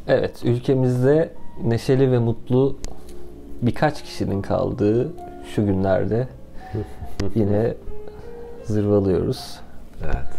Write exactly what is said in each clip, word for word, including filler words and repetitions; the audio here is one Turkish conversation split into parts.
Evet, ülkemizde neşeli ve mutlu birkaç kişinin kaldığı şu günlerde yine zırvalıyoruz. Evet.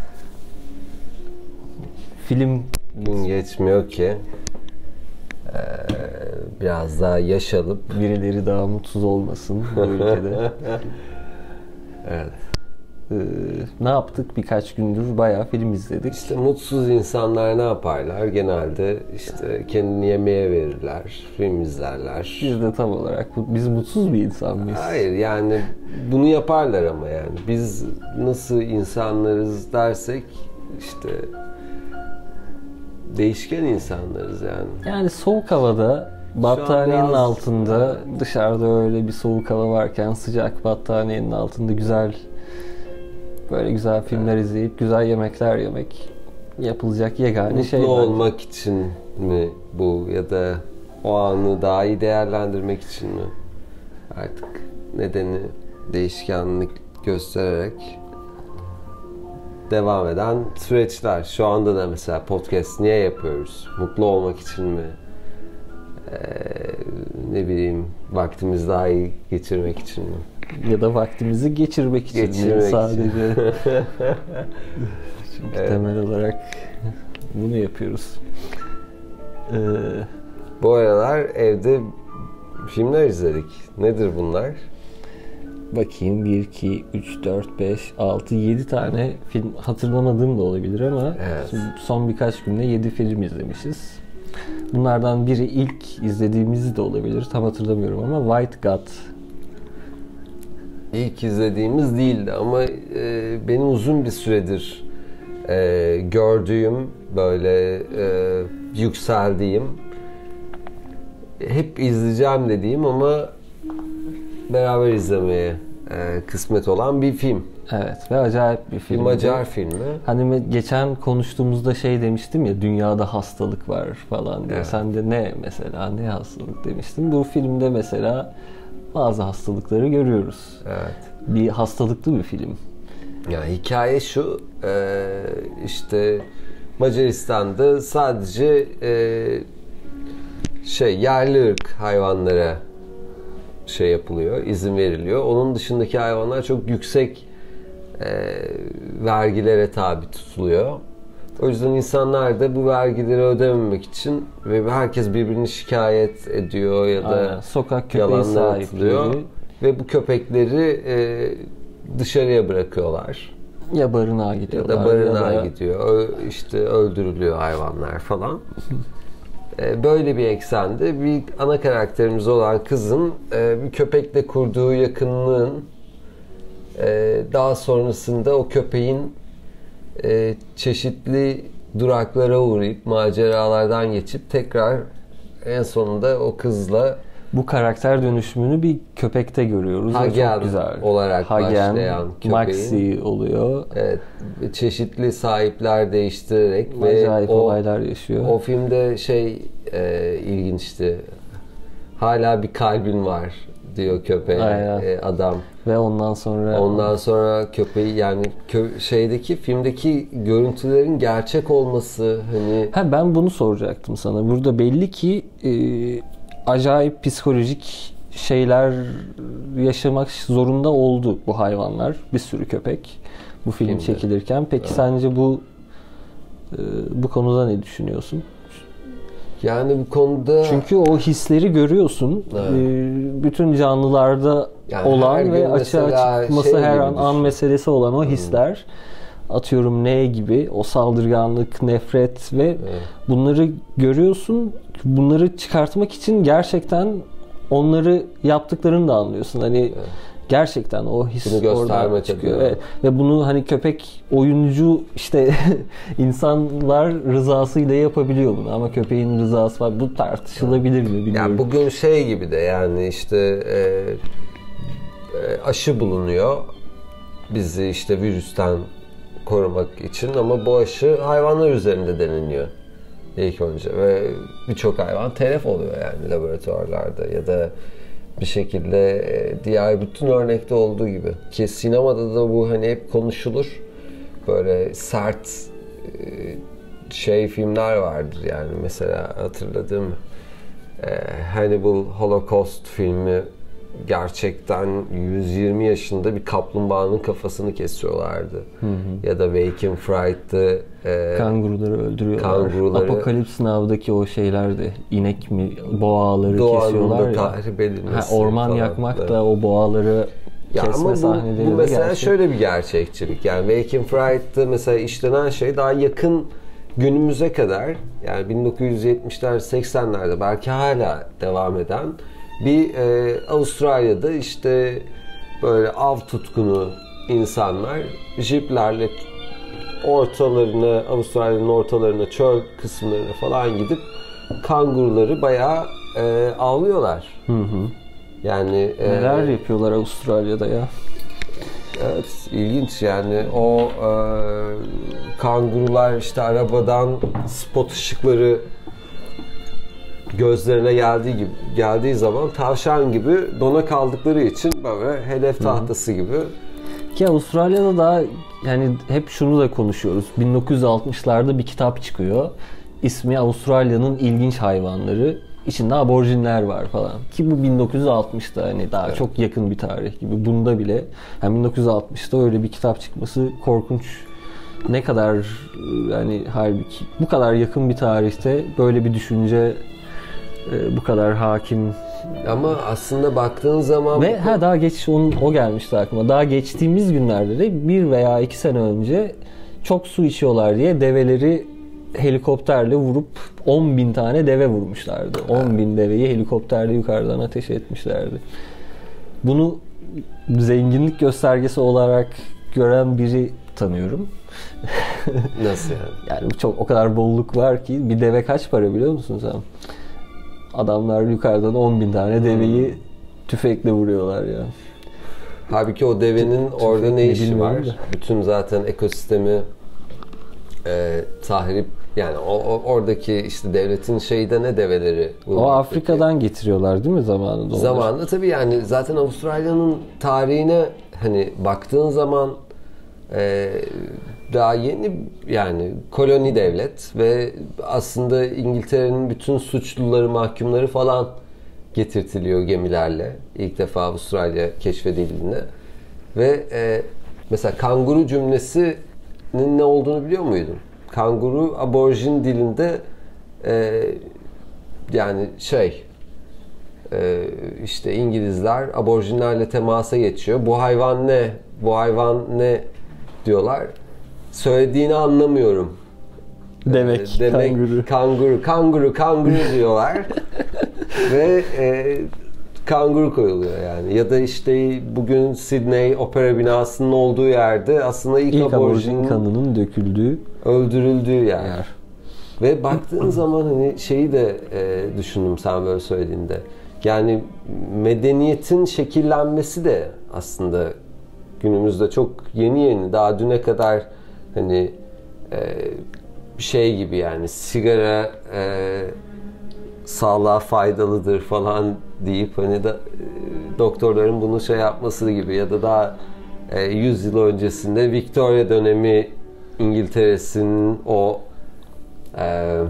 Film Gün geçmiyor ki ee, biraz daha yaş alıp birileri daha mutsuz olmasın bu ülkede. Evet. Ee, ne yaptık? Birkaç gündür bayağı film izledik. İşte mutsuz insanlar ne yaparlar? Genelde işte kendini yemeğe verirler, film izlerler. Biz de tam olarak biz mutsuz bir insan mıyız? Hayır, yani bunu yaparlar ama yani biz nasıl insanlarız dersek işte değişken insanlarız yani. Yani soğuk havada battaniyenin biraz, altında evet. Dışarıda öyle bir soğuk hava varken sıcak battaniyenin altında güzel böyle güzel filmler evet. izleyip güzel yemekler yemek yapılacak yegane Mutlu şey. Mutlu olmak için mi bu ya da o anı daha iyi değerlendirmek için mi? Artık nedeni değişkenlik göstererek devam eden süreçler. Şu anda da mesela podcast niye yapıyoruz? Mutlu olmak için mi? Ee, ne bileyim vaktimizi daha iyi geçirmek için mi? Ya da vaktimizi geçirmek için geçirmek mi? Için. Sadece. Çünkü evet. temel olarak bunu yapıyoruz. Ee, Bu aralar evde filmler izledik. Nedir bunlar? Bakayım bir, iki, üç, dört, beş, altı, yedi tane film hatırlamadığım da olabilir ama evet. son birkaç günde yedi film izlemişiz. Bunlardan biri ilk izlediğimiz de olabilir. Tam hatırlamıyorum ama White God. İlk izlediğimiz değildi ama e, benim uzun bir süredir e, gördüğüm, böyle e, yükseldiğim, hep izleyeceğim dediğim ama beraber izlemeye e, kısmet olan bir film. Evet ve acayip bir film. Bir Macar filmi. Hani geçen konuştuğumuzda şey demiştim ya, dünyada hastalık var falan diye. Evet. Sen de ne mesela, ne hastalık demiştin. Bu filmde mesela bazı hastalıkları görüyoruz. Evet. Bir hastalıklı bir film. Yani hikaye şu, e, işte Macaristan'da sadece e, şey yerli ırk hayvanlara şey yapılıyor, izin veriliyor. Onun dışındaki hayvanlar çok yüksek e, vergilere tabi tutuluyor. O yüzden insanlar da bu vergileri ödememek için ve herkes birbirini şikayet ediyor ya da aynen. Sokak köpeği sahipleri ve bu köpekleri e, dışarıya bırakıyorlar. Ya barınağa gidiyorlar ya da barınağa ya da... gidiyor. İşte öldürülüyor hayvanlar falan. Böyle bir eksende bir ana karakterimiz olan kızın bir köpekle kurduğu yakınlığın daha sonrasında o köpeğin çeşitli duraklara uğrayıp maceralardan geçip tekrar en sonunda o kızla bu karakter dönüşümünü bir köpekte görüyoruz. Hagen çok güzel olarak Hagen, başlayan köpeğin Maxi oluyor. Evet, çeşitli sahipler değiştirerek acayip ve o, olaylar yaşıyor. O filmde şey e, ilginçti. Hala bir kalbin var diyor köpeğe e, adam. Ve ondan sonra ondan sonra köpeği yani kö, şeydeki filmdeki görüntülerin gerçek olması hani ha, ben bunu soracaktım sana. Burada belli ki e, acayip psikolojik şeyler yaşamak zorunda oldu bu hayvanlar. Bir sürü köpek bu film Filmde. çekilirken. Peki evet. sence bu e, bu konuda ne düşünüyorsun? Yani bu konuda çünkü o hisleri görüyorsun. Evet. E, bütün canlılarda yani olan ve açığa çıkması şey her an an meselesi olan o hisler. Hmm. Atıyorum ne gibi? O saldırganlık, nefret ve evet. bunları görüyorsun. Bunları çıkartmak için gerçekten onları yaptıklarını da anlıyorsun. Hani evet. gerçekten o his oradan çıkıyor. Evet. Ve bunu hani köpek oyuncu işte insanlar rızasıyla yapabiliyor bunu ama köpeğin rızası var. Bu tartışılabilir mi bilmiyorum. Yani bugün şey gibi de yani işte e, e, aşı bulunuyor bizi işte virüsten korumak için ama bu aşı hayvanlar üzerinde deneniyor ilk önce ve birçok hayvan telef oluyor yani laboratuvarlarda ya da bir şekilde diğer bütün örnekte olduğu gibi ki sinemada da bu hani hep konuşulur böyle sert şey filmler vardır yani mesela hatırladığım e, Hannibal Holocaust filmi, gerçekten yüz yirmi yaşında bir kaplumbağanın kafasını kesiyorlardı. Hı hı. Ya da Wake in Fright'te e, kanguruları öldürüyorlar. Kanguruları, Apokalips Now'daki o şeylerdi. İnek mi, boğaları kesiyorlar ya. Tahrip edilmesi. Ha, orman falan yakmak da, da o boğaları ya kesme ama bu, sahneleri bu mesela gerçek. Şöyle bir gerçekçilik. Yani Wake in Fright'te mesela işlenen şey daha yakın günümüze kadar, yani bin dokuz yüz yetmişler seksenlerde belki hala devam eden bir e, Avustralya'da işte böyle av tutkunu insanlar jiplerle ortalarına, Avustralya'nın ortalarına, çöl kısımlarına falan gidip kanguruları bayağı e, avlıyorlar. Hı hı. Yani neler e, yapıyorlar Avustralya'da ya? Evet, ilginç yani o e, kangurular işte arabadan spot ışıkları gözlerine geldiği gibi geldiği zaman tavşan gibi dona kaldıkları için böyle hedef tahtası gibi. Ki Avustralya'da da yani hep şunu da konuşuyoruz. bin dokuz yüz altmışlarda bir kitap çıkıyor. İsmi Avustralya'nın İlginç Hayvanları. İçinde aborjinler var falan. Ki bu bin dokuz yüz altmışta hani daha evet. çok yakın bir tarih gibi. Bunda bile yani bin dokuz yüz altmışta öyle bir kitap çıkması korkunç. Ne kadar yani halbuki bu kadar yakın bir tarihte böyle bir düşünce bu kadar hakim. Ama aslında baktığın zaman ve ha daha geç onun, o gelmişti aklıma. Daha geçtiğimiz günlerde de bir veya iki sene önce çok su içiyorlar diye develeri helikopterle vurup on bin tane deve vurmuşlardı. on bin deveyi helikopterle yukarıdan ateş etmişlerdi. Bunu zenginlik göstergesi olarak gören biri tanıyorum. Nasıl yani? Yani çok o kadar bolluk var ki bir deve kaç para biliyor musun sen? Adamlar yukarıdan on bin tane deveyi hmm. tüfekle vuruyorlar ya. Halbuki o devenin Tüf, orada ne işi var? Da. Bütün zaten ekosistemi e, tahrip yani o, o oradaki işte devletin şeyde ne develeri? O Afrika'dan getiriyorlar değil mi zamanında? Zamanında tabii yani zaten Avustralya'nın tarihine hani baktığın zaman e, daha yeni yani koloni devlet ve aslında İngiltere'nin bütün suçluları, mahkumları falan getirtiliyor gemilerle. İlk defa Avustralya keşfedildiğinde. Ve e, mesela kanguru cümlesinin ne olduğunu biliyor muydun? Kanguru aborjin dilinde e, yani şey e, işte İngilizler aborjinlerle temasa geçiyor. Bu hayvan ne? Bu hayvan ne? Diyorlar. Söylediğini anlamıyorum. Demek, e, demek kanguru. Kanguru, kanguru, kanguru diyorlar. Ve e, kanguru koyuluyor yani. Ya da işte bugün Sydney Opera binasının olduğu yerde aslında ilk, ilk aborjinin kanının döküldüğü, öldürüldüğü yer. yer. Ve baktığın zaman hani şeyi de e, düşündüm sen böyle söylediğinde. Yani medeniyetin şekillenmesi de aslında günümüzde çok yeni yeni, daha düne kadar hani e, şey gibi yani sigara e, sağlığa faydalıdır falan deyip hani da e, doktorların bunu şey yapması gibi ya da daha e, yüz yıl öncesinde Victoria dönemi İngiltere'sinin o e,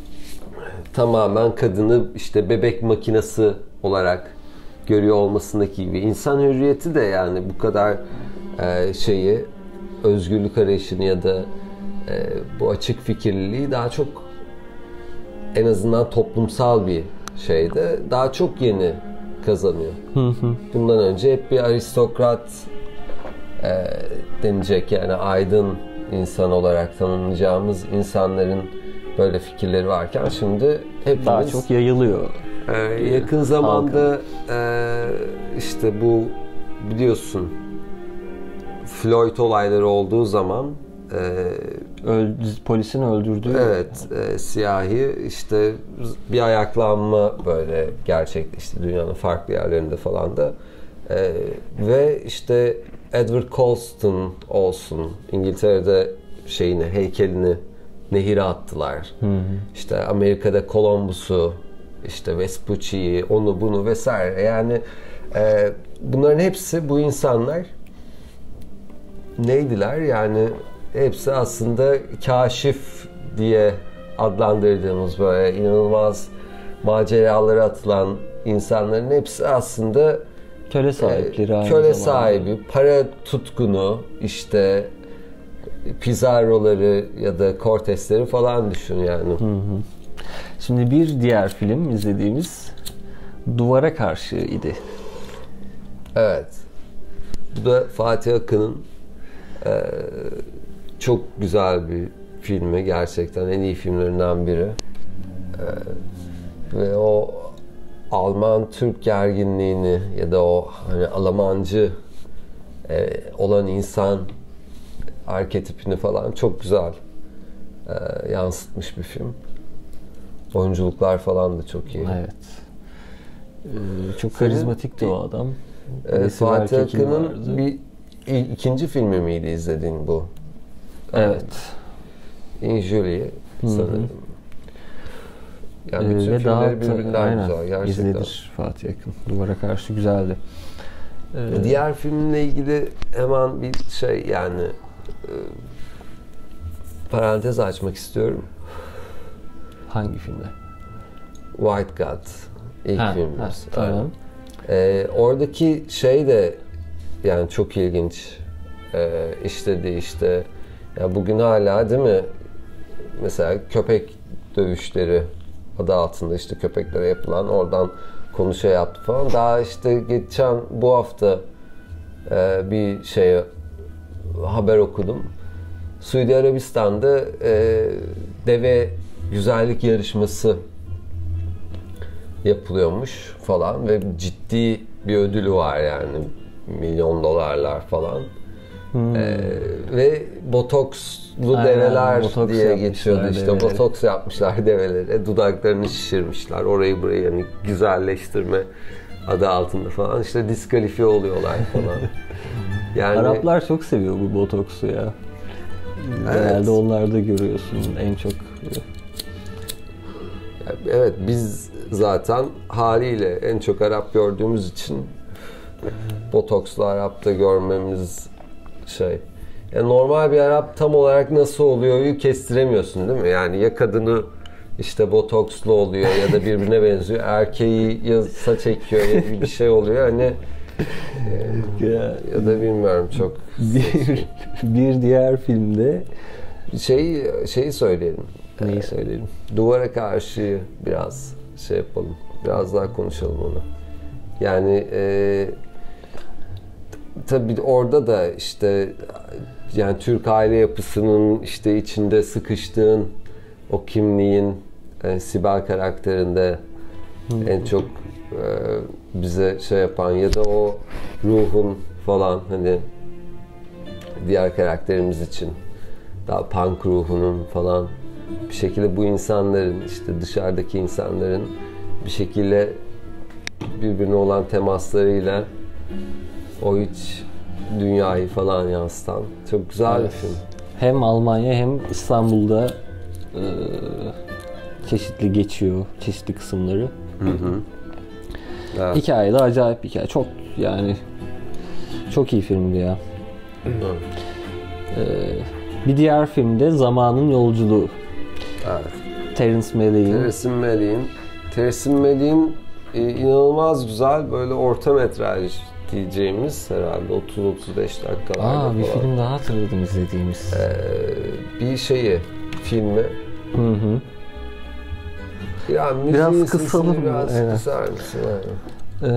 tamamen kadını işte bebek makinesi olarak görüyor olmasındaki gibi insan hürriyeti de yani bu kadar e, şeyi özgürlük arayışını ya da e, bu açık fikirliliği daha çok en azından toplumsal bir şeyde daha çok yeni kazanıyor. Bundan önce hep bir aristokrat e, denecek yani aydın insan olarak tanımlayacağımız insanların böyle fikirleri varken şimdi hepimiz daha çok yayılıyor. Ee, yakın zamanda e, işte bu biliyorsun Floyd olayları olduğu zaman e, Öldü, polisin öldürdüğü evet e, siyahi işte bir ayaklanma böyle gerçekleşti dünyanın farklı yerlerinde falan da e, ve işte Edward Colston olsun İngiltere'de şeyini heykelini nehire attılar. Hı hı. İşte Amerika'da Columbus'u işte Vespucci'yi, onu bunu vesaire yani e, bunların hepsi bu insanlar neydiler yani hepsi aslında kaşif diye adlandırdığımız böyle inanılmaz maceralara atılan insanların hepsi aslında köle sahipleri, e, köle sahibi, para tutkunu, işte Pizarro'ları ya da Cortez'leri falan düşün yani. Hı hı. Şimdi bir diğer film izlediğimiz Duvara Karşı idi. Evet. Bu da Fatih Akın'ın e, çok güzel bir filmi. Gerçekten en iyi filmlerinden biri. E, ve o Alman-Türk gerginliğini ya da o hani Almancı e, olan insan arketipini falan çok güzel e, yansıtmış bir film. Oyunculuklar falan da çok iyi. Evet. Ee, çok karizmatikti o adam. Evet, Fatih Akın'ın bir ikinci filmi miydi izlediğin bu? Evet. Injury sanırım. Yani bütün ee, filmleri birbirinden güzel gerçekten. İzledir Fatih Akın. Duvara Karşı güzeldi. Ee, Diğer filmle ilgili hemen bir şey yani e, parantez açmak istiyorum. Hangi filmde? White God. İlk ha, filmimiz. Ha, tamam. Ee, oradaki şey de yani çok ilginç ee, işledi işte ya bugün hala değil mi mesela köpek dövüşleri adı altında işte köpeklere yapılan oradan konu şey yaptı falan. Daha işte geçen bu hafta e, bir şey haber okudum. Suudi Arabistan'da e, deve güzellik yarışması yapılıyormuş falan ve ciddi bir ödülü var yani milyon dolarlar falan. Hmm. Ee, ve botokslu Aynen, develer botoks diye geçiyordu işte develeri. Botoks yapmışlar develere, dudaklarını şişirmişler, orayı burayı yani güzelleştirme adı altında falan işte diskalifiye oluyorlar falan. Yani Araplar çok seviyor bu botoksu ya. Evet. Genelde onlarda görüyorsun en çok. Evet, biz zaten haliyle en çok Arap gördüğümüz için botokslu Arap'ta görmemiz şey. Yani normal bir Arap tam olarak nasıl oluyor kestiremiyorsun değil mi? Yani ya kadını işte botokslu oluyor ya da birbirine benziyor. Erkeği ya saç ekiyor ya bir şey oluyor. Hani e, ya da bilmiyorum çok. Bir, bir diğer filmde şeyi şeyi söyleyelim. Neyi söyleyelim? Duvara Karşı biraz şey yapalım. Biraz daha konuşalım onu. Yani e, tabii orada da işte yani Türk aile yapısının işte içinde sıkıştığın o kimliğin yani Sibel karakterinde hmm. en çok e, bize şey yapan ya da o ruhun falan hani diğer karakterimiz için daha punk ruhunun falan bir şekilde bu insanların işte dışarıdaki insanların bir şekilde birbirine olan temaslarıyla o iç dünyayı falan yansıtan çok güzel evet. bir film. Hem Almanya hem İstanbul'da e, çeşitli geçiyor çeşitli kısımları. Hı hı. Evet. Hikaye de acayip bir hikaye. Çok yani çok iyi filmdi ya. Hı hı. E, bir diğer filmde Zamanın Yolculuğu. Evet. Terence Malick'in. Terence Malick'in. Terence Malick'in e, inanılmaz güzel böyle orta metraj diyeceğimiz herhalde otuz otuz beş dakikalarda Aa, bir falan. film daha hatırladım izlediğimiz. Ee, bir şeyi, filmi. Hı hı. Yani biraz kısalım. Biraz evet. Kısar mısın? Ee,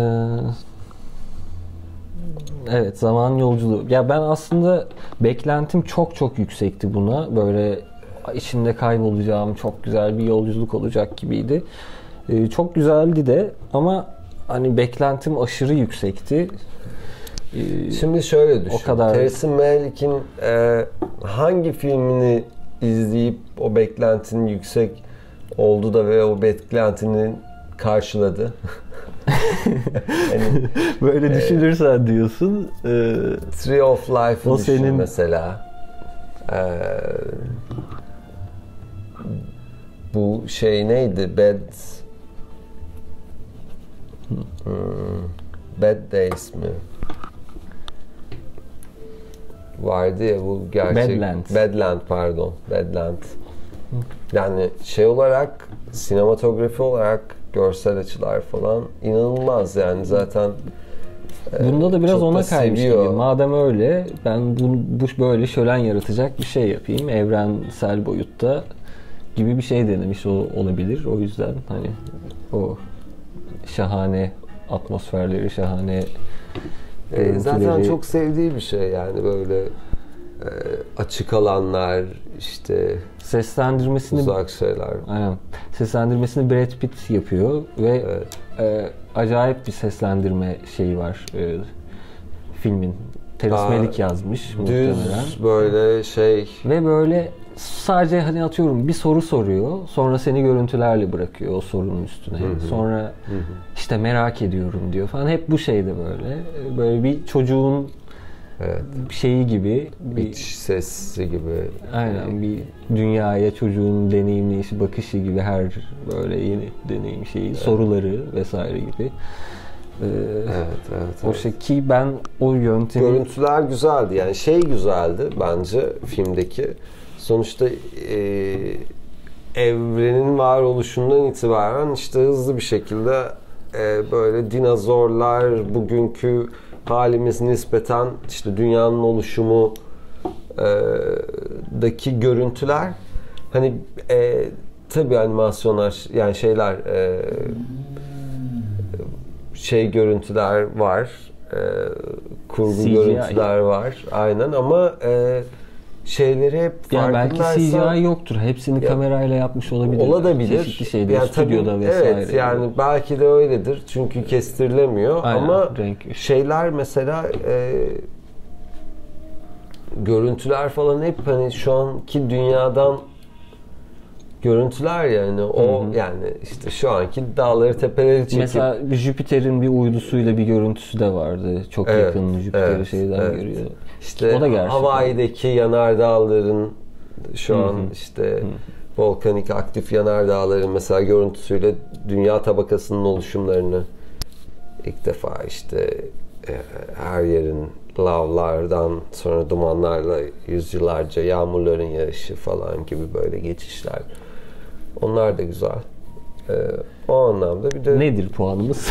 evet, Zaman Yolculuğu. Ya ben aslında beklentim çok çok yüksekti buna. Böyle içinde kaybolacağım, çok güzel bir yolculuk olacak gibiydi. Ee, çok güzeldi de ama hani beklentim aşırı yüksekti. Ee, Şimdi şöyle düşün. O kadar. Terence Malick'in e, hangi filmini izleyip o beklentinin yüksek oldu da ve o beklentinin karşıladı? Yani, böyle düşünürsen e, diyorsun. E, Tree of Life'ı düşün senin... mesela. E, bu şey neydi? Bad hmm, Bad Days mi? Vardı ya bu gerçek. Badland. Badland pardon. Badland. Yani şey olarak, sinematografi olarak görsel açılar falan inanılmaz yani zaten. Bunda da biraz ona kaymış gibi. Madem öyle, ben bu, bu böyle şölen yaratacak bir şey yapayım evrensel boyutta gibi bir şey denemiş olabilir. O yüzden hani o şahane atmosferleri, şahane e, zaten çok sevdiği bir şey yani böyle e, açık alanlar, işte seslendirmesini uzak şeyler. Aynen. Seslendirmesini Brad Pitt yapıyor ve evet. e, acayip bir seslendirme şeyi var e, filmin. Terence Malick yazmış muhtemelen. Düz böyle şey ve böyle sadece hani atıyorum bir soru soruyor, sonra seni görüntülerle bırakıyor o sorunun üstüne. Hı hı. Sonra hı hı. işte merak ediyorum diyor falan. Hep bu şeyde böyle. Böyle bir çocuğun evet. şeyi gibi. Bir iç sesi gibi. Aynen, bir dünyaya çocuğun deneyimleyişi, bakışı gibi her böyle yeni deneyim şeyi, evet. soruları vesaire gibi. Ee, evet, evet, o şey ki ben o yöntemi... Görüntüler güzeldi yani şey güzeldi bence filmdeki. Sonuçta e, evrenin varoluşundan itibaren işte hızlı bir şekilde e, böyle dinozorlar, bugünkü halimiz nispeten işte dünyanın oluşumu e, daki görüntüler hani e, tabii animasyonlar yani şeyler e, şey görüntüler var e, kurgu C G I görüntüler var aynen ama e, şeyleri hep yani belki C G I yoktur. Hepsini ya, kamerayla yapmış olabilir. Olabilir. Çeşitli şeyde, yani stüdyoda tabii, vesaire. Evet yani belki de öyledir. Çünkü kestirilemiyor. Aynen, ama renk. Şeyler mesela e, görüntüler falan hep hani şu anki dünyadan görüntüler yani o Hı-hı. yani işte şu anki dağları tepeleri çekip mesela Jüpiter'in bir uydusuyla bir görüntüsü de vardı. Çok evet, yakın Jüpiter'i evet, şeyden evet. görüyor. İşte o da Hawaii'deki yanardağların şu Hı-hı. an işte Hı-hı. volkanik aktif yanardağların mesela görüntüsüyle dünya tabakasının oluşumlarını ilk defa işte e, her yerin lavlardan sonra dumanlarla yüzyıllarca yağmurların yağışı falan gibi böyle geçişler. Onlar da güzel. Ee, o anlamda bir de... Nedir puanımız?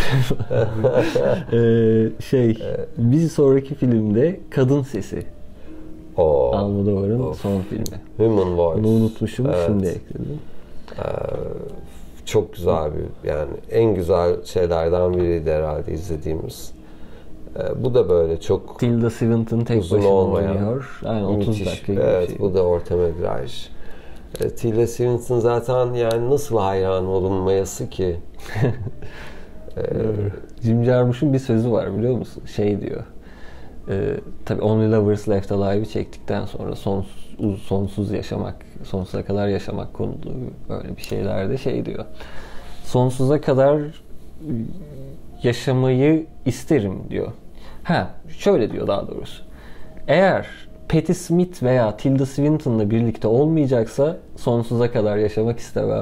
ee, şey, evet. bir sonraki filmde Kadın Sesi. Oo. Almodovar'ın son filmi. Human Voice. Bunu unutmuşum, evet. Şimdi ekledim. Ee, çok güzel bir, yani en güzel şeylerden biriydi herhalde izlediğimiz. Ee, bu da böyle çok Tilda Swinton tek başına oynuyor. Aynen otuz dakika gibi evet, şey. Bu da orta metraj. E, Tilda Swinton zaten yani nasıl hayran olunmayası ki? ee, Jim Jarmusch'un bir sözü var biliyor musun? Şey diyor. E, tabii Only Lovers Left Alive'ı çektikten sonra sonsuz, sonsuz yaşamak, sonsuza kadar yaşamak konulu böyle bir şeylerde şey diyor. Sonsuza kadar yaşamayı isterim diyor. Ha, şöyle diyor daha doğrusu. Eğer Patti Smith veya Tilda Swinton'la birlikte olmayacaksa sonsuza kadar yaşamak istemem.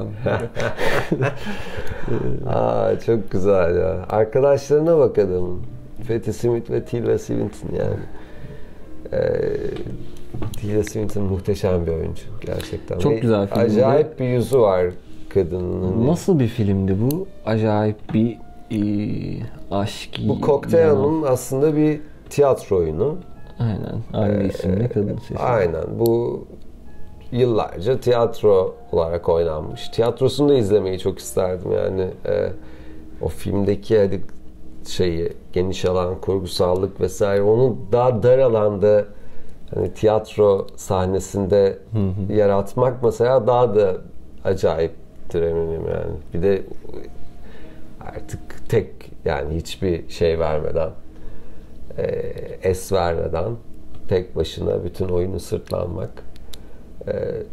Aa, çok güzel ya. Arkadaşlarına bak adamın. Patti Smith ve Tilda Swinton yani. Ee, Tilda Swinton muhteşem bir oyuncu gerçekten. Çok ve güzel film. Acayip bir yüzü var kadının. Nasıl bir filmdi bu? Acayip bir e, aşk. Bu Cocktail'ın aslında bir tiyatro oyunu. Aynen. Aynı ee, isimli Kadın Sesi. Aynen. Bu yıllarca tiyatro olarak oynanmış. Tiyatrosunu da izlemeyi çok isterdim yani. E, o filmdeki hadi şeyi, geniş alan, kurgusallık vesaire, onu daha dar alanda hani tiyatro sahnesinde hı hı. yaratmak mesela daha da acayiptir eminim yani. Bir de artık tek yani hiçbir şey vermeden e, es vermeden tek başına bütün oyunu sırtlanmak. E,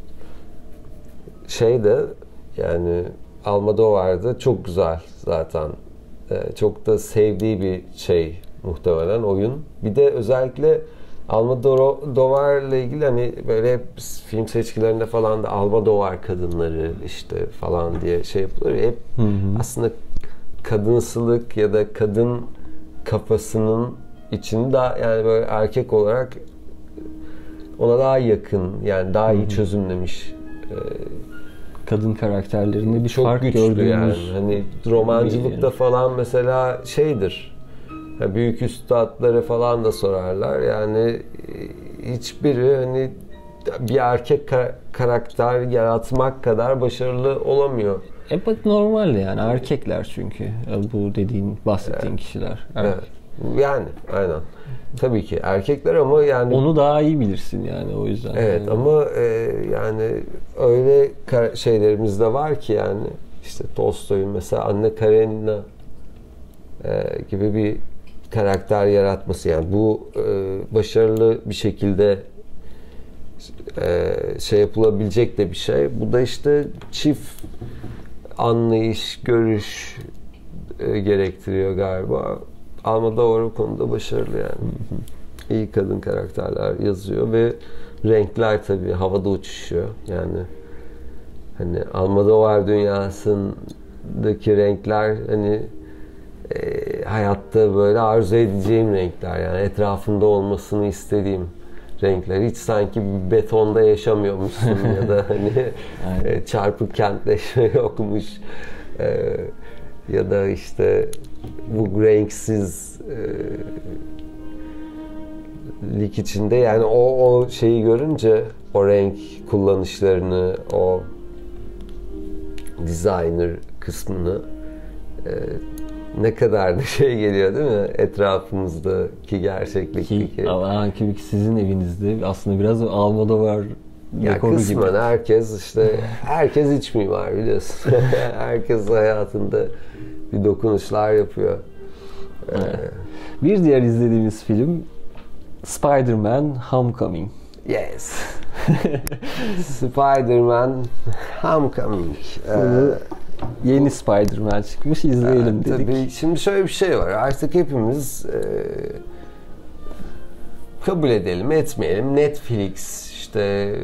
şey de yani Almodovar'da çok güzel zaten. E, çok da sevdiği bir şey muhtemelen oyun. Bir de özellikle Almodovar'la ilgili hani böyle hep film seçkilerinde falan da Almodovar kadınları işte falan diye şey yapılır. Hep hı hı. aslında kadınsılık ya da kadın kafasının içini daha yani böyle erkek olarak ona daha yakın yani daha iyi çözümlemiş kadın karakterlerinde bir çok fark güçlü gördüğümüz yani. Hani romancılıkta falan mesela şeydir. Yani büyük üstadları falan da sorarlar. Yani hiçbiri hani bir erkek karakter yaratmak kadar başarılı olamıyor. E bak normal yani erkekler çünkü bu dediğin bahsettiğin evet. kişiler. Evet. Yani aynen. Tabii ki erkekler ama yani onu daha iyi bilirsin yani o yüzden. Evet yani. Ama e, yani öyle şeylerimiz de var ki yani işte Tolstoy'un mesela Anna Karenina e, gibi bir karakter yaratması yani bu e, başarılı bir şekilde e, şey yapılabilecek de bir şey. Bu da işte çift anlayış, görüş e, gerektiriyor galiba. Almodovar o konuda başarılı yani. Hı hı. İyi kadın karakterler yazıyor ve renkler tabii havada uçuşuyor. Yani hani Almodovar dünyasındaki renkler hani e, hayatta böyle arzu edeceğim renkler yani etrafında olmasını istediğim renkler. Hiç sanki betonda yaşamıyormuşsun ya da hani e, çarpık kentleşme yokmuş. E, ya da işte bu renksiz e, lik içinde yani o o şeyi görünce o renk kullanışlarını o designer kısmını e, ne kadar da şey geliyor değil mi etrafımızdaki gerçeklikteki. Ki, ama ki sizin evinizde aslında biraz Almodovar ya kısmen gibi. Herkes işte herkes iç mimar biliyorsun. Herkes hayatında bir dokunuşlar yapıyor. Ee, bir diğer izlediğimiz film Spider-Man Homecoming. Yes. Spider-Man Homecoming. Ee, yeni Spider-Man çıkmış izleyelim e, dedik. Tabii şimdi şöyle bir şey var. Artık hepimiz e, kabul edelim, etmeyelim. Netflix işte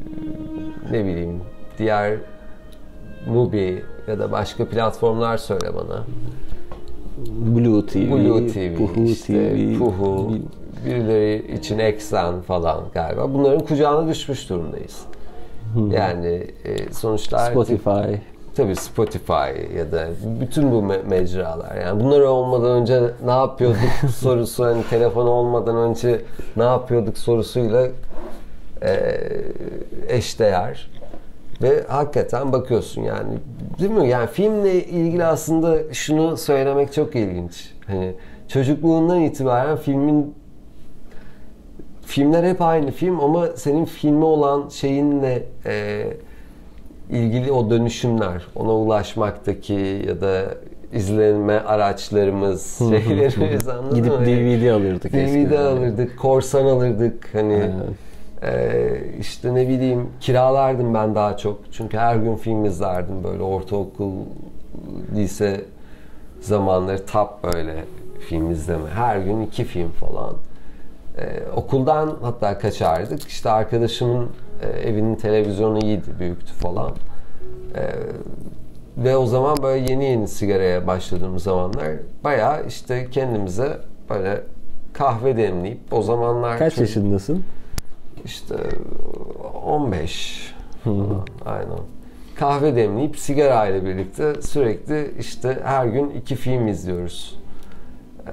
ne bileyim diğer Mubi ya da başka platformlar söyle bana. Blue T V, Blue T V, Puhu işte, T V, Puhu, birileri için Eksen falan galiba. Bunların kucağına düşmüş durumdayız. Hmm. Yani e, sonuçta Spotify. Tabii Spotify ya da bütün bu me- mecralar. Yani bunlar olmadan önce ne yapıyorduk sorusu, hani telefon olmadan önce ne yapıyorduk sorusuyla e, eşdeğer. Ve hakikaten bakıyorsun yani değil mi? Yani filmle ilgili aslında şunu söylemek çok ilginç. Hani çocukluğundan itibaren filmin filmler hep aynı film ama senin filme olan şeyinle e, ilgili o dönüşümler, ona ulaşmaktaki ya da izlenme araçlarımız, şeylerimiz anladın Gidip mı? D V D alırdık. D V D alırdık, korsan alırdık hani. Evet. Ee, işte ne bileyim kiralardım ben daha çok çünkü her gün film izlerdim böyle ortaokul lise zamanları tap böyle film izleme her gün iki film falan ee, okuldan hatta kaçardık işte arkadaşımın e, evinin televizyonu iyiydi büyüktü falan ee, ve o zaman böyle yeni yeni sigaraya başladığımız zamanlar bayağı işte kendimize böyle kahve demleyip o zamanlar kaç çünkü, yaşındasın? İşte on beş falan, aynen. Kahve demleyip sigara ile birlikte sürekli işte her gün iki film izliyoruz. Ee,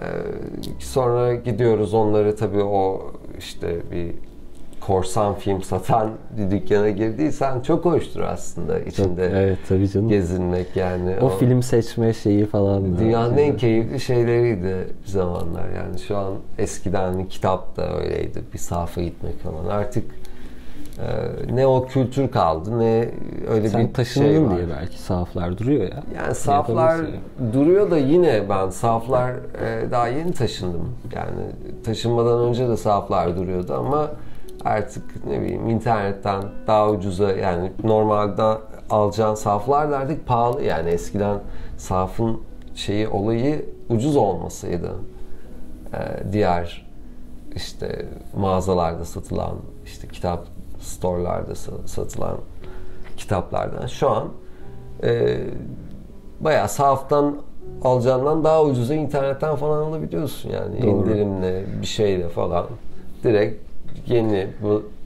sonra gidiyoruz onları tabii o işte bir korsan film satan bir dükkana girdiysen çok hoştur aslında içinde. Çok, evet tabii canım. Gezinmek yani. O, o film seçme şeyi falan. Dünyanın en keyifli şeyleriydi bir zamanlar yani şu an eskiden kitap da öyleydi bir sahafa gitmek falan artık e, ne o kültür kaldı ne öyle sen bir taşındın şey var. Diye belki sahaflar duruyor ya. Yani sahaflar duruyor da yine ben sahaflar e, daha yeni taşındım yani taşınmadan önce de sahaflar duruyordu ama artık ne bileyim internetten daha ucuza yani normalde alacağın sahaflar da artık pahalı yani eskiden sahafın şeyi olayı ucuz olmasıydı. Ee, diğer işte mağazalarda satılan işte kitap store'larda satılan kitaplardan şu an e, bayağı sahaftan alacağından daha ucuza internetten falan alabiliyorsun yani. Doğru. İndirimle bir şeyle falan direkt yeni bu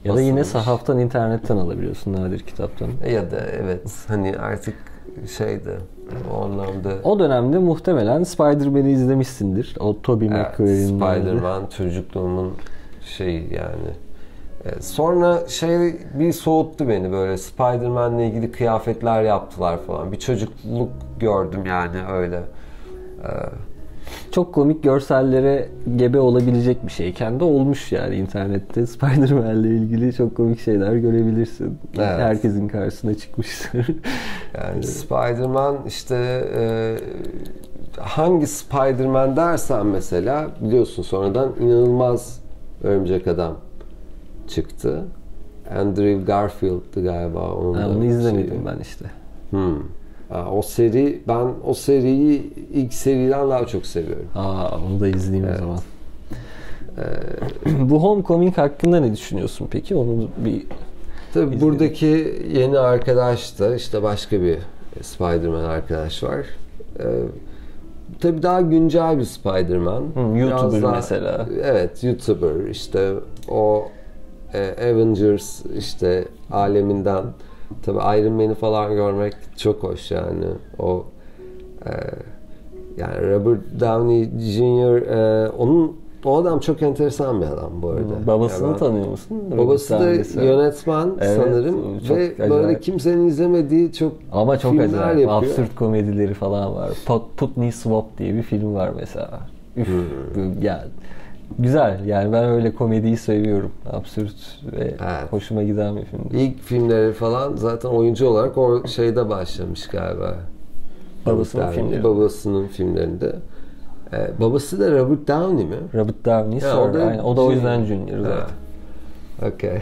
Ya da yine sahaftan, internetten alabiliyorsun, nadir kitaptan. Ya da evet hani artık şeydi o anlamda. O dönemde muhtemelen Spider-Man'i izlemişsindir. O Tobey evet, Maguire'in Spider-Man çocukluğumun şeyi yani. Sonra şey bir soğuttu beni, böyle Spider-Man'le ilgili kıyafetler yaptılar falan. Bir çocukluk gördüm yani öyle. Ee, Çok komik görsellere gebe olabilecek bir şeyken de olmuş yani internette. Spider-Man'le ilgili çok komik şeyler görebilirsin. Evet. Herkesin karşısına çıkmıştır. Yani Spider-Man işte e, hangi Spider-Man dersen mesela biliyorsun sonradan inanılmaz Örümcek Adam çıktı. Andrew Garfield'dı galiba. Onun ha, onu izlemedim şeyi. Ben işte. Hmm. Aa, o seri, ben o seriyi ilk seriden daha çok seviyorum. Aa, onu da izleyeyim evet. O zaman. Ee, Bu Homecoming hakkında ne düşünüyorsun peki? Onu bir tabii izleyelim. Buradaki yeni arkadaş da işte başka bir Spider-Man arkadaş var. Ee, tabii daha güncel bir Spider-Man. Hmm, YouTuber daha, mesela. Evet, YouTuber işte o e, Avengers işte aleminden. Tabii Iron Man'i falan görmek çok hoş yani. O e, yani Robert Downey junior E, onun o adam çok enteresan bir adam bu arada. Babasını yani tanıyor musun? Babası da yönetmen evet, sanırım ve acayip. Böyle kimsenin izlemediği çok ama çok filmler acayip. Yapıyor. Absürt komedileri falan var. Putney Swap diye bir film var mesela. Üf, hmm. yani güzel. Yani ben öyle komediyi seviyorum. Absürt ve evet. Hoşuma giden bir film. İlk filmleri falan zaten oyuncu olarak o şeyde başlamış galiba. Babasının filmlerinde. Babasının filmlerinde. Ee, babası da Robert Downey mi? Robert Downey ya, o, da aynen. O da o yüzden Junior zaten. Okay.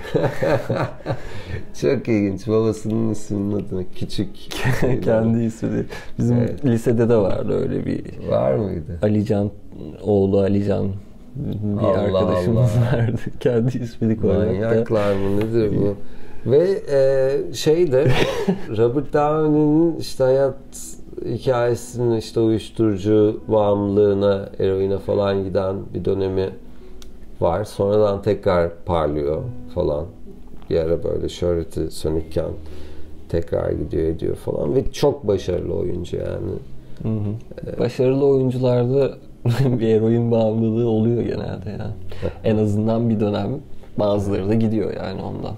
Çok ilginç. Babasının isminin adını küçük. Kendi ismi. Bizim evet. Lisede de vardı öyle bir. Var mıydı? Alican, oğlu Alican bir Allah arkadaşımız Allah. Vardı. Kendi ismini koymakta. Manyaklar mı nedir bu? Ve e, şey de Robert Downey'nin işte hayat hikayesinin işte uyuşturucu bağımlılığına, eroine falan giden bir dönemi var. Sonradan tekrar parlıyor falan. Bir ara böyle şöhreti sönükken tekrar gidiyor ediyor falan ve çok başarılı oyuncu yani. Hı hı. Ee, başarılı oyuncularda bir eroin bağımlılığı oluyor genelde yani. En azından bir dönem bazıları da gidiyor yani ondan.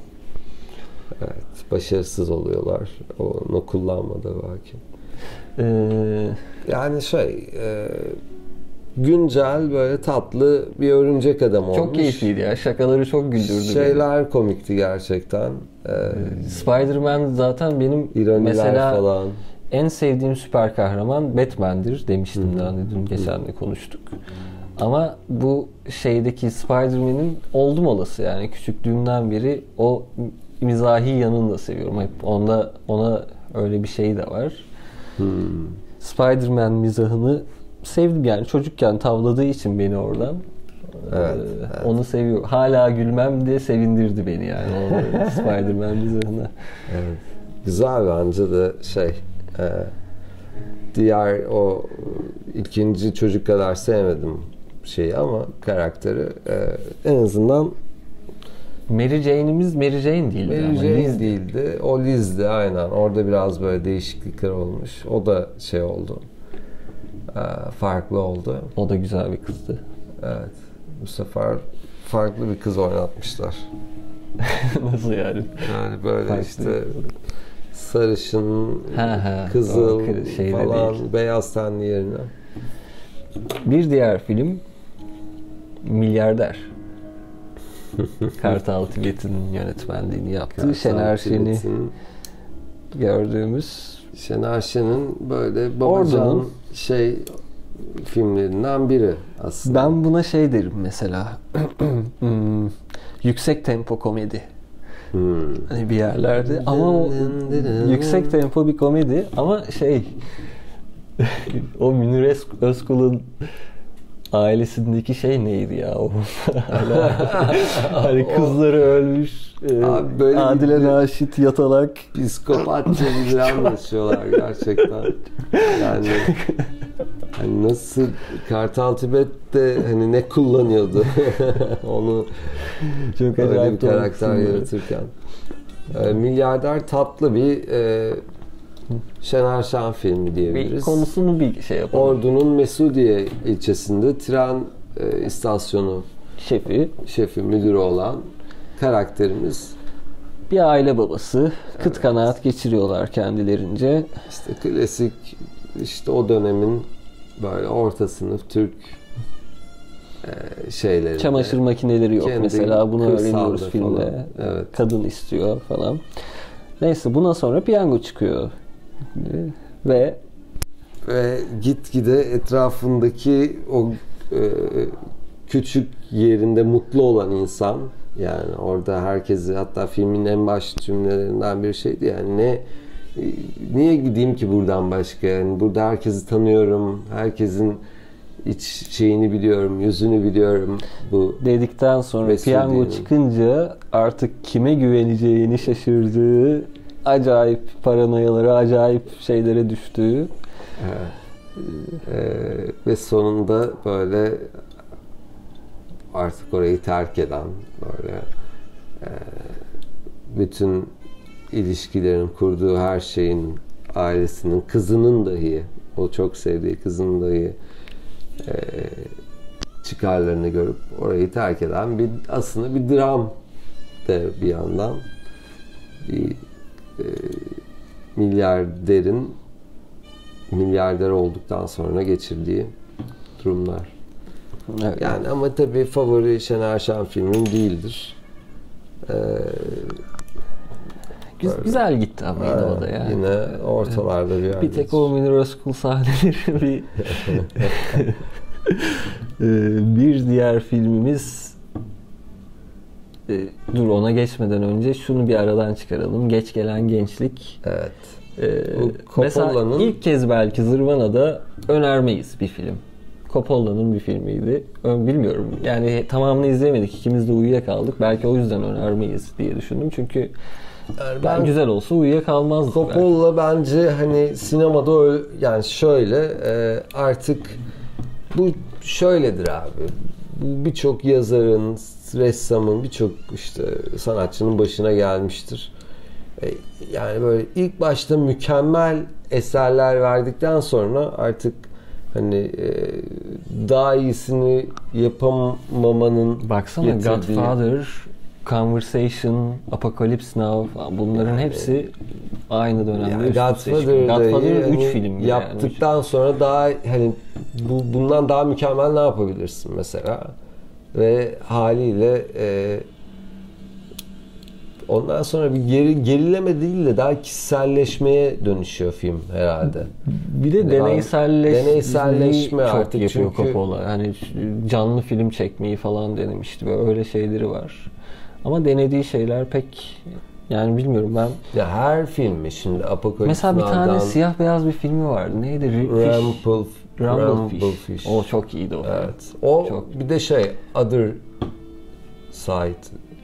Evet, başarısız oluyorlar. Onu kullanmadı belki. Ee, yani şey e, güncel böyle tatlı bir örümcek adam olmuş. Çok keyifliydi ya. Şakaları çok güldürdü. Şeyler beni. Komikti gerçekten. Ee, Spider-Man zaten benim mesela falan. En sevdiğim süper kahraman Batman'dir demiştim daha hani dün geçen de konuştuk. Ama bu şeydeki Spider-Man'in oldum olası yani küçüklüğümden beri o mizahi yanını da seviyorum. Hep onda ona öyle bir şey de var. Hmm. Spider-Man mizahını sevdim yani çocukken tavladığı için beni oradan. Evet, ee, evet. Onu seviyorum. Hala gülmem de sevindirdi beni yani o Spider-Man mizahına. Evet. Güzel bence de şey e, diğer o ikinci çocuk kadar sevmedim şeyi ama karakteri e, en azından Mary Jane'imiz Mary Jane değildi. Mary Jane Liz değildi. O Liz'di aynen. Orada biraz böyle değişiklikler olmuş. O da şey oldu. E, farklı oldu. O da güzel bir kızdı. Evet. Bu sefer farklı bir kız oynatmışlar. Nasıl yani? Yani böyle farklı işte sarışın, ha, ha, kızıl falan değil. Beyaz tenli yerine. Bir diğer film Milyarder. Kartal Tibet'in yönetmenliğini yaptığı Kartal Şener Şen'i gördüğümüz Şener Şen'in böyle babacan şey filmlerinden biri aslında. Ben buna şey derim mesela hmm, yüksek tempo komedi. Hmm. Hani bir yerlerde ama o yüksek tempo bir komedi ama şey o Münir Özkul'un ailesindeki şey neydi ya o hani kızları ölmüş abi böyle Adile Naşit yatalak psikopatça bir anlaşıyorlar gerçekten yani Nasıl Kartal Tibet'te hani ne kullanıyordu onu çok öyle bir karakter yaratırken. E, Milyarder tatlı bir e, Şener Şen filmi diyebiliriz. Bir konusunu bir şey yapalım. Ordu'nun Mesudiye ilçesinde tren e, istasyonu şefi, şefi müdürü olan karakterimiz. Bir aile babası, kıt evet. kanaat geçiriyorlar kendilerince. İşte klasik, işte o dönemin böyle orta sınıf Türk e, şeyleri. Çamaşır makineleri yok mesela, bunu öğreniyoruz filmde. Evet. Kadın istiyor falan. Neyse, buna sonra piyango çıkıyor. Ve ve gitgide etrafındaki o e, küçük yerinde mutlu olan insan, yani orada herkesi, hatta filmin en baş cümlelerinden bir şeydi yani, ne niye gideyim ki buradan başka, yani burada herkesi tanıyorum, herkesin iç şeyini biliyorum, yüzünü biliyorum bu dedikten sonra piyango çıkınca artık kime güveneceğini şaşırdığı, acayip paranoyalara, acayip şeylere düştüğü. Evet. Ee, ve sonunda böyle artık orayı terk eden, böyle e, bütün ilişkilerin kurduğu her şeyin, ailesinin, kızının dahi, o çok sevdiği kızının dahi e, çıkarlarını görüp orayı terk eden bir, aslında bir dram de bir yandan, bir e, milyarderin milyarder olduktan sonra geçirdiği durumlar. Evet. Yani ama tabii favori Şener Şen filmim değildir. Ee, Güzel, güzel gitti ama yine o da yani. Yine ortalarda bir yerde. Bir tek o Münir Özkul sahneleri bir bir diğer filmimiz, dur ona geçmeden önce şunu bir aradan çıkaralım. Geç Gelen Gençlik. Evet. Ee, mesela ilk kez belki Zırvana'da önermeyiz bir film. Coppola'nın bir filmiydi. Bilmiyorum. Yani tamamını izlemedik. İkimiz de uyuyakaldık. Belki o yüzden önermeyiz diye düşündüm. Çünkü yani ben, ben güzel olsa uyuyakalmazdık. Coppola bence hani sinemada öyle, yani şöyle e, artık bu şöyledir abi. Bu birçok yazarın, ressamın, birçok işte sanatçının başına gelmiştir. Yani böyle ilk başta mükemmel eserler verdikten sonra artık hani e, daha iyisini yapamamanın baksana getirdiği... Godfather, Conversation, Apocalypse Now, bunların yani, hepsi aynı dönemde. Yani Godfather'da üç film yaptıktan yani. Sonra daha hani bu bundan daha mükemmel ne yapabilirsin mesela? Ve haliyle e, ondan sonra bir geri, gerileme değil de daha kişiselleşmeye dönüşüyor film herhalde. Bir de deneyselleş, deneyselleşme çok artık yapıyor çünkü Coppola. Yani canlı film çekmeyi falan denemişti. Böyle öyle şeyleri var. Ama denediği şeyler pek, yani bilmiyorum ben. Ya her filmi şimdi Apocalypse mesela bir tane siyah beyaz bir filmi vardı. Neydi? Rumble, Rumble Fish. Fish. O çok iyiydi o. Evet. O çok. Bir de şey Other Side.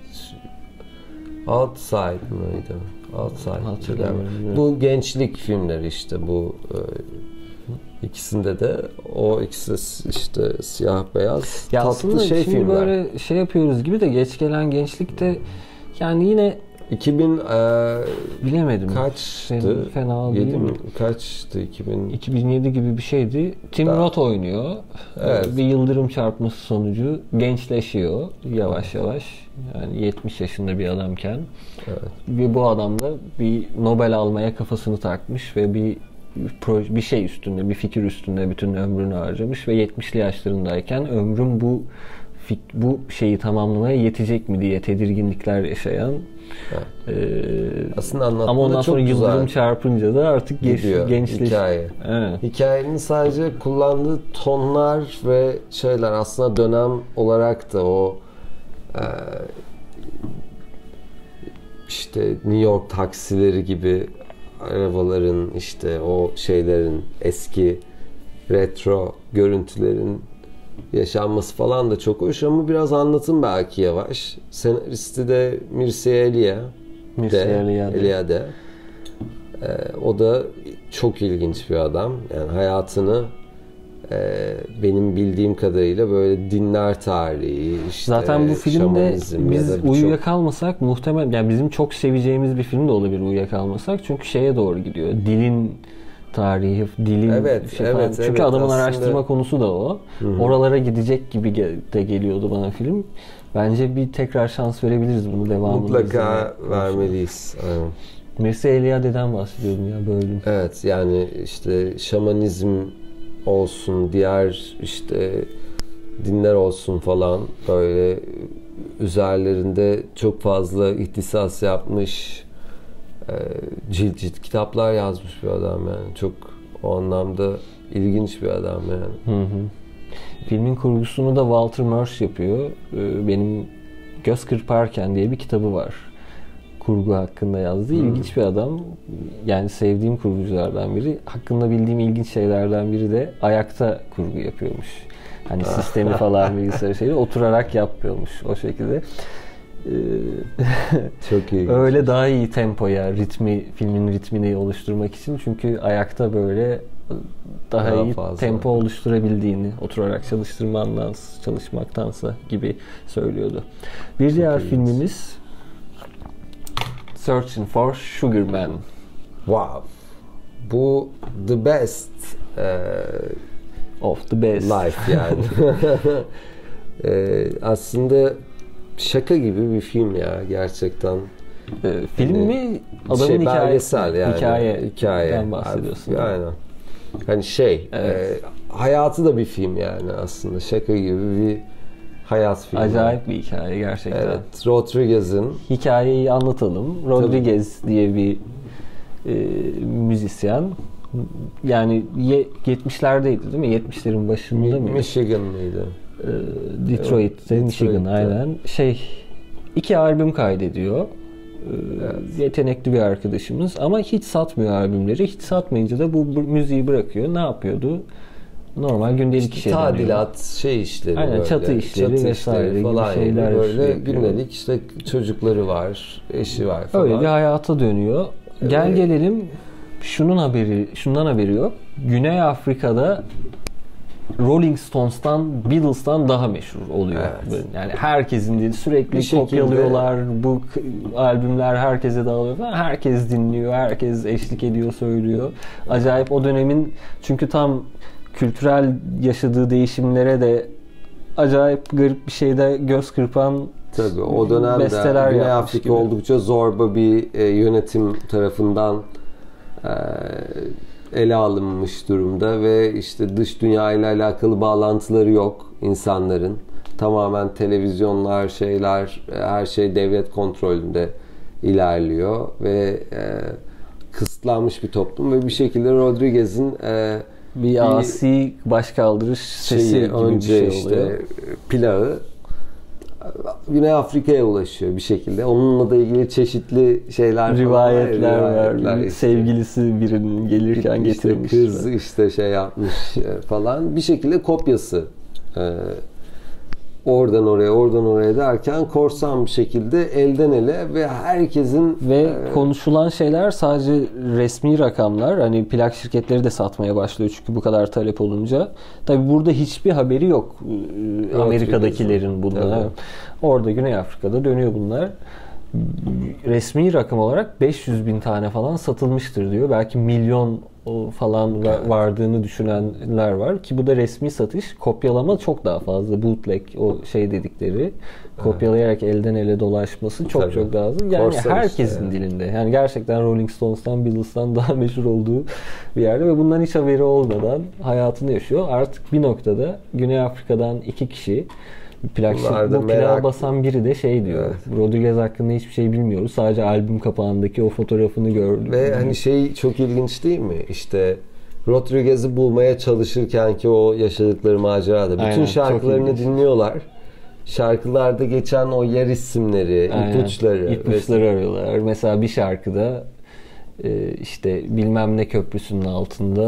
Outside mıydı? Outside. Bu gençlik filmleri işte bu e, ikisinde de o ikisi işte siyah beyaz ya tatlı şey şimdi filmler. Böyle şey yapıyoruz gibi de Geç Gelen Gençlik'te yani yine iki bin e, bilemedim. Kaçtı? Fena değil mi? Kaçtı? iki bin iki bin yedi gibi bir şeydi. Tim da. Roth oynuyor. Evet. Bir yıldırım çarpması sonucu gençleşiyor yavaş yavaş. Yani yetmiş yaşında bir adamken. Evet. Ve bu adam da bir Nobel almaya kafasını takmış ve bir proje, bir şey üstünde, bir fikir üstünde bütün ömrünü harcamış ve yetmişli yaşlarındayken ömrüm bu bu şeyi tamamlamaya yetecek mi diye tedirginlikler yaşayan. Evet. Ee, Aslında anlattığında ama ondan çok sonra güzel yıldırım çarpınca da artık geç, gençleş. Hikaye. Evet. Hikayenin sadece kullandığı tonlar ve şeyler aslında dönem olarak da o e, işte New York taksileri gibi arabaların, işte o şeylerin, eski retro görüntülerin yaşanması falan da çok hoş ama biraz anlatım belki yavaş. Senaristi de Mircea Eliade. Mircea Eliade. Eliade. Ee, o da çok ilginç bir adam. Yani hayatını Ee, benim bildiğim kadarıyla böyle dinler tarihi, işte zaten bu filmde biz uyuyakalmasak çok... muhtemelen, yani bizim çok seveceğimiz bir film de olabilir uyuyakalmasak, çünkü şeye doğru gidiyor. Dilin tarihi, dilin evet, şey evet, falan. Çünkü evet, adamın aslında... araştırma konusu da o. Hı-hı. Oralara gidecek gibi de geliyordu bana film. Bence bir tekrar şans verebiliriz bunu devamını. Mutlaka vermeliyiz. Aynen. Mircea Eliade'den bahsediyordum ya bölüm. Evet, yani işte şamanizm olsun, diğer işte dinler olsun falan, böyle üzerlerinde çok fazla ihtisas yapmış, cilt cilt kitaplar yazmış bir adam yani. Çok o anlamda ilginç bir adam yani. Hı hı. Filmin kurgusunu da Walter Murch yapıyor. Benim Göz Kırparken diye bir kitabı var. Kurgu hakkında yazdığı. Hmm. İlginç bir adam. Yani sevdiğim kurguculardan biri. Hakkında bildiğim ilginç şeylerden biri de ayakta kurgu yapıyormuş. Hani sistemi falan bilgisayar şeyi oturarak yapıyormuş o şekilde. Çok iyi. Öyle daha iyi tempoya, ritmi, filmin ritmini oluşturmak için. Çünkü ayakta böyle daha, daha iyi fazla tempo oluşturabildiğini, oturarak çalıştırmandan, çalışmaktansa gibi söylüyordu. Bir Çok diğer filmimiz Searching for Sugar Man. Wow. Bu the best uh, of the best life yani. ee, aslında şaka gibi bir film ya gerçekten. Ee, film yani, mi? Adamın şey, hikayesi. Yani. Hikaye. Hikaye. bahsediyorsun. Aynen. Hani şey, evet. e, hayatı da bir film yani aslında. Şaka gibi bir hayat filmi. Acayip bir hikaye gerçekten. Evet. Rodriguez'in. Hikayeyi anlatalım. Rodriguez Tabii. diye bir e, müzisyen. Yani yetmişlerdeydi değil mi? yetmişlerin başında mıydı? Michigan'lıydı. E, Detroit'te, evet, Michigan Detroit'te. Aynen. Şey, iki albüm kaydediyor. Evet. Yetenekli bir arkadaşımız ama hiç satmıyor albümleri. Hiç satmayınca da bu müziği bırakıyor. Ne yapıyordu? Normal gündelik işte işe dönüyor. Tadilat, şey işleri Aynen, böyle. Çatı işleri çatı vesaire işleri gibi falan şeyler böyle yapıyor. Gündelik işte çocukları var, eşi var falan. Öyle bir hayata dönüyor. Evet. Gel gelelim şunun haberi, şundan haberi yok. Güney Afrika'da Rolling Stones'tan, Beatles'tan daha meşhur oluyor. Evet. Yani herkesin değil, sürekli bir kopyalıyorlar. Şekilde... Bu albümler herkese dağılıyor falan. Herkes dinliyor, herkes eşlik ediyor, söylüyor. Acayip o dönemin, çünkü tam kültürel yaşadığı değişimlere de acayip garip bir şeyde göz kırpan Tabii o dönemde Güney Afrika gibi. Oldukça zorba bir e, yönetim tarafından e, ele alınmış durumda ve işte dış dünya ile alakalı bağlantıları yok insanların. Tamamen televizyonlar, şeyler, her şey devlet kontrolünde ilerliyor ve e, kısıtlanmış bir toplum ve bir şekilde Rodriguez'in e, bir, bir asi başkaldırış sesi şeyi, gibi önce bir şey işte oluyor. Plağı Güney Afrika'ya ulaşıyor bir şekilde. Onunla da ilgili çeşitli şeyler rivayetler var. Rivayetler var. Sevgilisi birinin gelirken işte getirmiş. Kız işte şey yapmış falan. Bir şekilde kopyası. Ee, oradan oraya, oradan oraya derken korsan bir şekilde elden ele ve herkesin ve e, konuşulan şeyler sadece resmi rakamlar. Hani plak şirketleri de satmaya başlıyor çünkü bu kadar talep olunca. Tabii burada hiçbir haberi yok Amerika'dakilerin bundan. Orada Güney Afrika'da dönüyor bunlar. Resmi rakam olarak beş yüz bin tane falan satılmıştır diyor. Belki milyon falan vardığını düşünenler var ki bu da resmi satış. Kopyalama çok daha fazla. Bootleg o şey dedikleri. Kopyalayarak elden ele dolaşması çok Tabii. çok daha az. Yani Korsan herkesin işte dilinde. Yani gerçekten Rolling Stones'tan, Beatles'tan daha meşhur olduğu bir yerde ve bundan hiç haberi olmadan hayatını yaşıyor. Artık bir noktada Güney Afrika'dan iki kişi plak bu plağı basan biri de şey diyor. Evet. Rodriguez hakkında hiçbir şey bilmiyoruz. Sadece albüm kapağındaki o fotoğrafını gördük. Ve hani şey çok ilginç değil mi? İşte Rodriguez'i bulmaya çalışırken ki o yaşadıkları macerada bütün Aynen, şarkılarını dinliyorlar. Şarkılarda geçen o yer isimleri, Aynen. ipuçları. İpuçları arıyorlar. Mesela bir şarkıda işte bilmem ne köprüsünün altında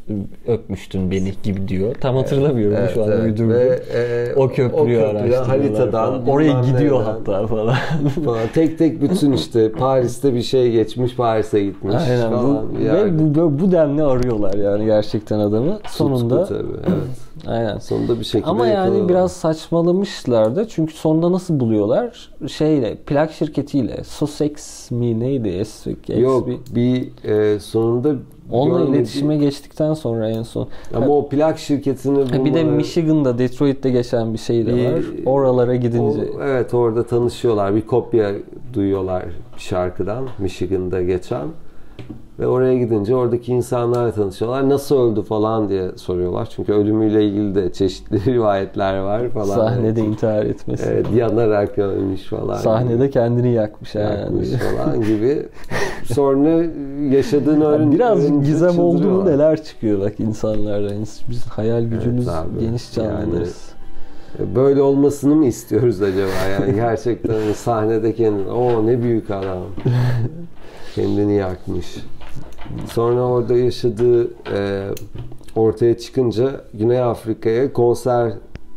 öpmüştün beni gibi diyor. Tam hatırlamıyorum evet, şu anda evet. uydurdu. Ve e, o köprüyü o köprü, haritadan oraya gidiyor hatta falan. falan. Tek tek bütün işte Paris'te bir şey geçmiş, Paris'e gitmiş. Aynen. Falan. Bu, ve bu, bu denli arıyorlar yani gerçekten adamı. Sonunda Tutku tabii, evet. Aynen. Sonunda bir şekilde ama yani yakaladılar. biraz saçmalamışlar da çünkü sonunda nasıl buluyorlar? Şeyle, plak şirketiyle, Sussex mi neydi? S Yok bir e, sonunda onunla görmedi. iletişime geçtikten sonra en son. Ama ha, o plak şirketini bulmaları... Bir de Michigan'da, Detroit'te geçen bir şey de var. Bir, oralara gidince. O, evet orada tanışıyorlar. Bir kopya duyuyorlar bir şarkıdan. Michigan'da geçen. Ve oraya gidince oradaki insanlarla tanışıyorlar. Nasıl öldü falan diye soruyorlar. Çünkü ölümüyle ilgili de çeşitli rivayetler var falan. Sahnede intihar etmesi. Evet, yanarak ölmüş falan. Sahnede gibi. Kendini yakmış. Yakmış yani. falan gibi. Sonra yaşadığını öğrenince biraz gizem oldu mu neler çıkıyor bak insanlardan. Biz hayal gücümüz evet geniş canlılarız. Yani, böyle olmasını mı istiyoruz acaba? Yani gerçekten sahnede kendini, o ne büyük adam. Kendini yakmış. Sonra orada yaşadığı e, ortaya çıkınca Güney Afrika'ya konser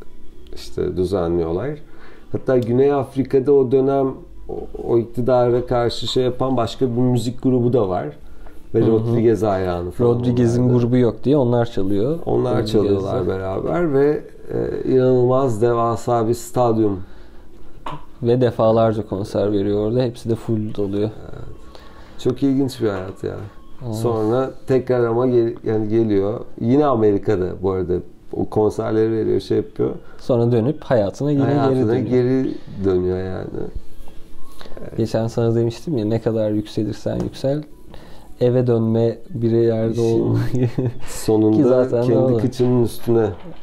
işte düzenliyorlar. Hatta Güney Afrika'da o dönem o, o iktidara karşı şey yapan başka bir müzik grubu da var. Ve Rodriguez hayranı falan. Rodriguez'in grubu yok diye onlar çalıyor. Onlar Rodriguez'de çalıyorlar beraber ve e, inanılmaz devasa bir stadyum. Ve defalarca konser veriyor orada. Hepsi de full doluyor. Evet. Çok ilginç bir hayat ya. Aa. Sonra tekrar ama gel, yani geliyor. Yine Amerika'da bu arada o konserleri veriyor, şey yapıyor. Sonra dönüp hayatına yine hayatına geri dönüyor. geri dönüyor yani. Evet. Geçen sana demiştim ya ne kadar yükselirsen yüksel eve dönme bir yerde olmayı. Sonunda kendi kıçının üstüne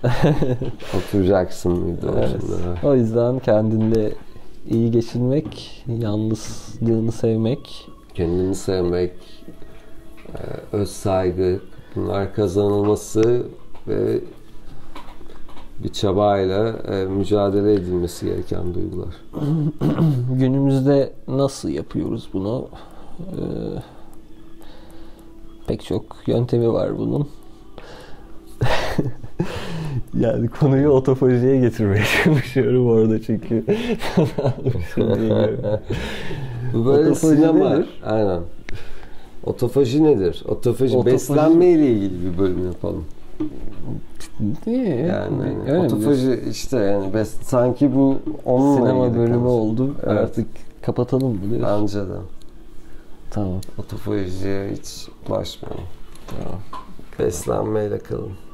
oturacaksın mıydı? Evet. O yüzden kendinle iyi geçinmek, yalnızlığını sevmek, kendini sevmek, öz saygı, bunlar kazanılması ve bir çabayla mücadele edilmesi gereken duygular. Günümüzde nasıl yapıyoruz bunu? Ee, pek çok yöntemi var bunun. Yani konuyu otofajiye getirmeye çalışıyorum orada çünkü. Bu böyle otofaji sinema. nedir? Aynen. Otofaji nedir? Otofaji, Otofaji beslenme ile ilgili bir bölüm yapalım. Değil. Yani hani otofaji işte yani bes, sanki bu onunla sinema bölümü kalmış. oldu. Evet. Artık kapatalım mı diyorsun? Bence de. Tamam. Otofajiye hiç bulaşmayalım. Tamam. Beslenmeyle kalın.